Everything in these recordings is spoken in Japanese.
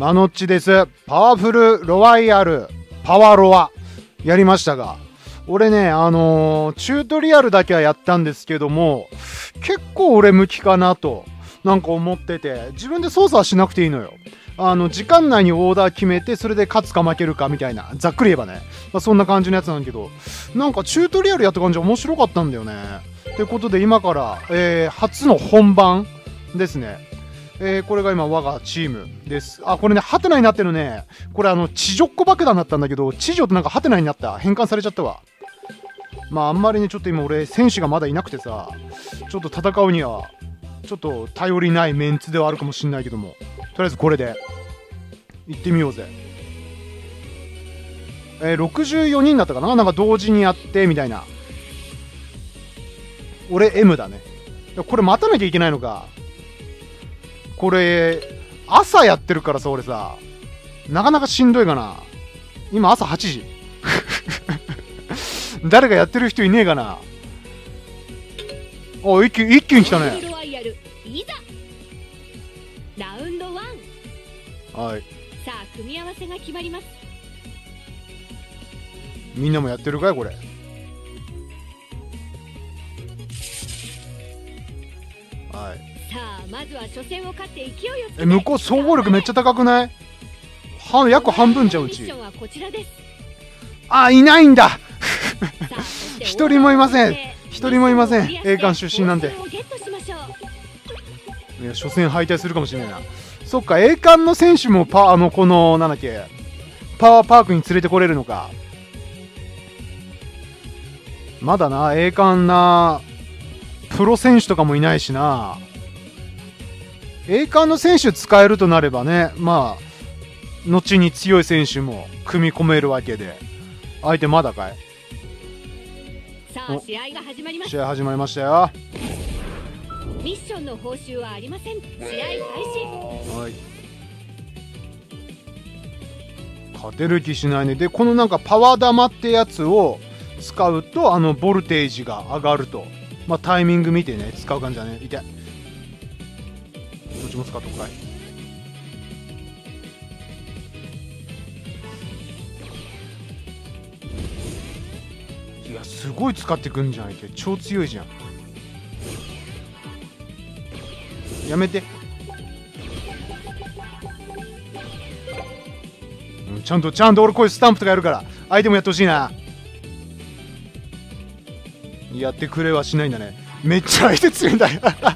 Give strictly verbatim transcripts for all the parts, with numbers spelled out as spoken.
マノッチです。パワフルロワイヤルパワロワやりましたが、俺ねあのー、チュートリアルだけはやったんですけども、結構俺向きかなとなんか思ってて、自分で操作はしなくていいのよ。あの時間内にオーダー決めて、それで勝つか負けるかみたいな、ざっくり言えばね、まあ、そんな感じのやつなんだけど、なんかチュートリアルやった感じ面白かったんだよね。ということで今から、えー、初の本番ですね。えー、これが今我がチームです。あ、これねハテナになってるね。これあの地女っ子爆弾だったんだけど、地女ってなんかハテナになった、変換されちゃったわ。まああんまりねちょっと今俺選手がまだいなくてさ、ちょっと戦うにはちょっと頼りないメンツではあるかもしんないけども、とりあえずこれで行ってみようぜ。えー、ろくじゅうよにんだったかな、なんか同時にやってみたいな。俺 エム だね。これ待たなきゃいけないのか。これ朝やってるからさ、俺さなかなかしんどいかな。今朝はちじ誰かやってる人いねえかな。お、一気一気に来たね。 ラウンドワン。 はい。 さあ組み合わせが決まります。 みんなもやってるかいこれ。はい。 さあまずは初戦を勝って勢いをつけて。 え、向こう総合力めっちゃ高くない？は約半分じゃんうち。あ、いないんだ一人もいません。一人もいません。栄冠出身なんで。いや、初戦敗退するかもしれないな。そっか、栄冠の選手もパあのこのなんだっけ、パワーパークに連れてこれるのか。まだな、栄冠なプロ選手とかもいないしな。栄冠の選手使えるとなればね、まあ後に強い選手も組み込めるわけで。相手まだかい。 さあ試合が始まります。 試合始まりましたよ。 ミッションの報酬はありません。試合開始。 はい。勝てる気しないね。でこのなんかパワー玉ってやつを使うと、あのボルテージが上がると。まあタイミング見てね使う感じだね。痛い。どっちも使っとくかい。いやすごい使ってくんじゃん。相手超強いじゃん。やめて、うん、ちゃんとちゃんと俺こういうスタンプとかやるから相手もやってほしいな。やってくれはしないんだね。めっちゃ相手強いんだよ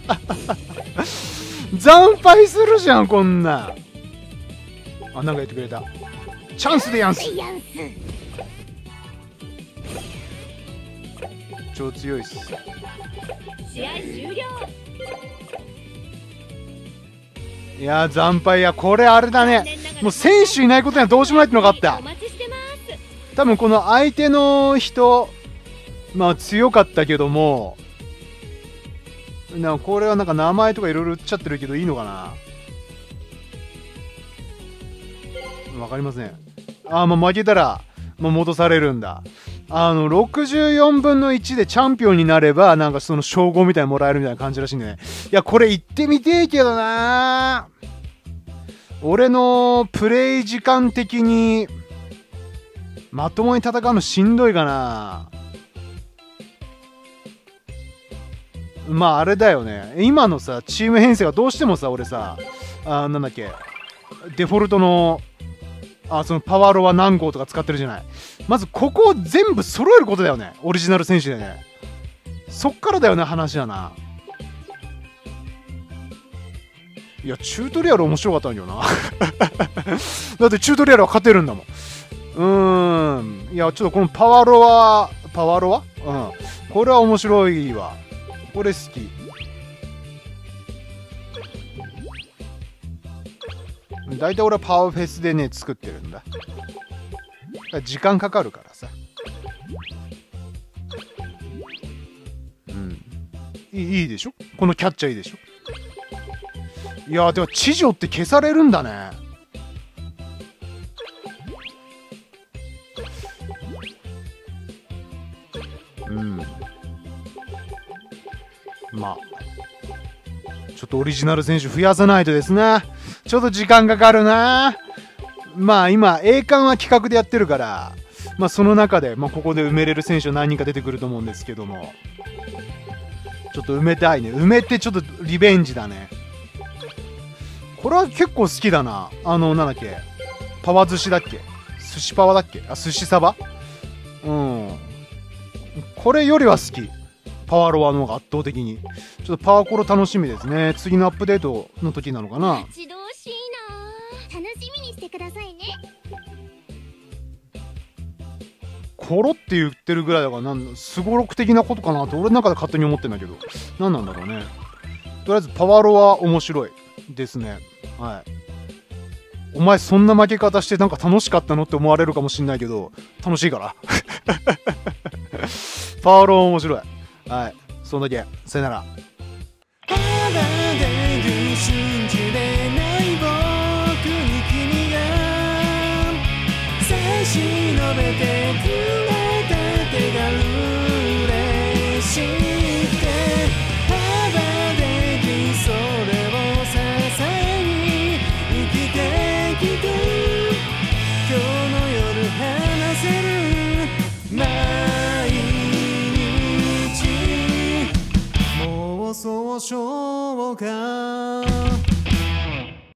惨敗するじゃんこんな。あ、なんか言ってくれた。チャンスでやんす。超強いっす。 試合終了。 いやー惨敗や。これあれだね、もう選手いないことにはどうしようもないってのがあった。多分この相手の人まあ強かったけども、なんかこれはなんか名前とかいろいろ売っちゃってるけどいいのかな。わかりません。ああ、もう負けたらもう戻されるんだ。あのろくじゅうよんぶんのいちでチャンピオンになればなんかその称号みたいにもらえるみたいな感じらしいんでね。いやこれ行ってみてえけどな。俺のプレイ時間的にまともに戦うのしんどいかな。まああれだよね、今のさチーム編成がどうしてもさ、俺さあなんだっけデフォルトのあそのパワーロは何号とか使ってるじゃない。まずここを全部揃えることだよね、オリジナル選手でね。そっからだよね話だな。いやチュートリアル面白かったんだよなだってチュートリアルは勝てるんだもん。うーん、いやちょっとこのパワロはパワロはうんこれは面白いわ。これ好き。だいたい俺はパワーフェスでね作ってるんだ。だから時間かかるからさ。うんいい、いいでしょこのキャッチャー。いいでしょ。いやーでも地上って消されるんだね。うんまあちょっとオリジナル選手増やさないとですね。 ちょっと時間かかるな。まあ今栄冠は企画でやってるから、まあその中で、まあ、ここで埋めれる選手は何人か出てくると思うんですけども、ちょっと埋めたいね。埋めてちょっとリベンジだね。これは結構好きだな。あのなんだっけ、パワ寿司だっけ、寿司パワだっけ、あ、寿司サバ。うん、これよりは好き。パワーロワの方が圧倒的に。ちょっとパワーコロ楽しみですね。次のアップデートの時なのかな。 待ち遠しいな。楽しみにしてくださいね。 コロって言ってるぐらいだから、なんすごろく的なことかなって俺の中で勝手に思ってんだけど、何なんだろうね。とりあえずパワーロは面白いですね。はい。お前そんな負け方してなんか楽しかったのって思われるかもしんないけど、楽しいからパワーロは面白い。はい、そんだけ。さよなら。 ただで信じれない僕に君が差し伸べてくれた手が嬉しくて、ただできそれを支えに生きてきて、今日の夜話せる毎日、もうそうしょうか。